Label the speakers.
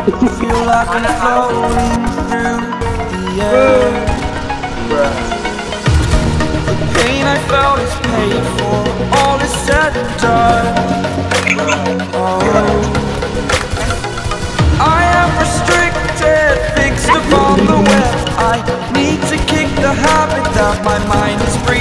Speaker 1: Feel like I'm floating through the air. The pain I felt is paid for, all is said and done. Oh, I am restricted, fixed upon the web. I need to kick the habit that my mind is breaking.